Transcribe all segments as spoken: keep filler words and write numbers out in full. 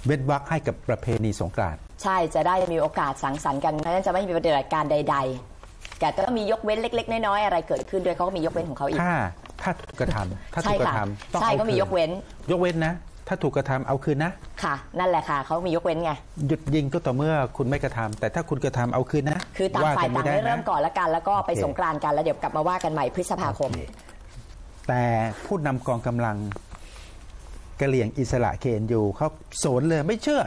เว้นวรรคให้กับประเพณีสงกรานต์ใช่จะได้มีโอกาสสังสรรค์กันนั้นจะไม่มีปฏิบัติการใดๆแต่ก็มียกเว้นเล็กๆน้อยๆอะไรเกิดขึ้นด้วยเขาก็มียกเว้นของเขาอีกถ้าถ้าถูกกระทำถ้าถูกกระทำต้องใช่ก็มียกเว้นยกเว้นนะถ้าถูกกระทำเอาคืนนะค่ะนั่นแหละค่ะเขามียกเว้นไงหยุดยิงก็ต่อเมื่อคุณไม่กระทำแต่ถ้าคุณกระทำเอาคืนนะคือต่างฝ่ายต่างได้เริ่มก่อนแล้วกันแล้วก็ไปสงกรานต์กันแล้วเดี๋ยวกลับมาว่ากันใหม่พฤษภาคมแต่ผู้นำกองกำลังกะเหรี่ยงอิสระ เค เอ็น ยู เขาโสนเลยไม่เชื่อ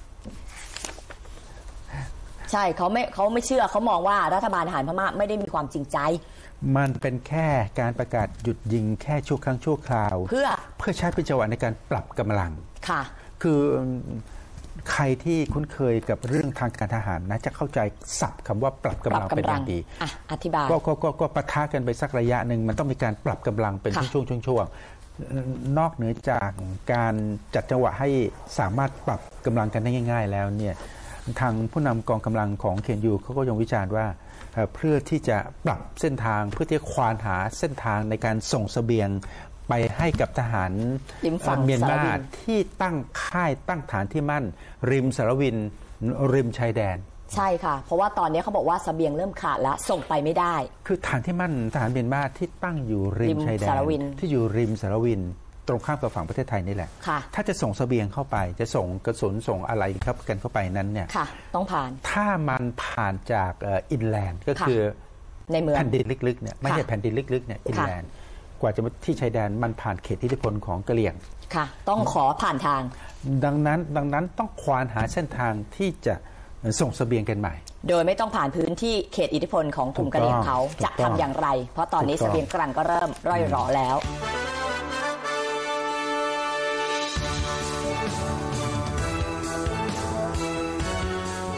ใช่เขาไม่เขาไม่เชื่อเขามองว่ารัฐบาลทหารพม่าไม่ได้มีความจริงใจมันเป็นแค่การประกาศหยุดยิงแค่ชั่วครั้งชั่วคราวเพื่อเพื่อใช้เป็นจังหวะในการปรับกำลังค่ะคือใครที่คุ้นเคยกับเรื่องทางการทหารนะจะเข้าใจศัพท์คำว่าปรับกำลังเป็นอย่างดีอ่ะอธิบายก็ก็ก็ก็ปะทะกันไปสักระยะหนึ่งมันต้องมีการปรับกำลังเป็นช่วงๆช่วงๆนอกเหนือจากการจัดจังหวะให้สามารถปรับกำลังกันได้ง่ายๆแล้วเนี่ยทางผู้นำกองกำลังของ เค เอ็น ยู เขาก็ยังวิจารณ์ว่าเพื่อที่จะปรับเส้นทางเพื่อที่จะควานหาเส้นทางในการส่งเสบียงไปให้กับทหารเมียนมาที่ตั้งค่ายตั้งฐานที่มั่นริมสารวินริมชายแดนใช่ค่ะเพราะว่าตอนนี้เขาบอกว่าเสบียงเริ่มขาดแล้วส่งไปไม่ได้คือฐานที่มั่นทหารเมียนมาที่ตั้งอยู่ริมชายแดนที่อยู่ริมสารวินตรงข้ามกับฝั่งประเทศไทยนี่แหละถ้าจะส่งเสบียงเข้าไปจะส่งกระสุนส่งอะไรครับกันเข้าไปนั้นเนี่ยต้องผ่านถ้ามันผ่านจากอินแลนด์ก็คือในเมืองแผ่นดินลึกๆเนี่ยไม่ใช่แผ่นดินลึกๆเนี่ยอินแลนด์กว่าจะมาที่ชายแดนมันผ่านเขตอิทธิพลของกะเหรี่ยงค่ะต้องขอผ่านทางดังนั้นดังนั้นต้องควานหาเส้นทางที่จะส่งเสบียงกันใหม่โดยไม่ต้องผ่านพื้นที่เขตอิทธิพลของกลุ่มกะเหรี่ยงเขาจะทำอย่างไรเพราะตอนนี้เสบียงกลางก็เริ่มร่อยหรอแล้ว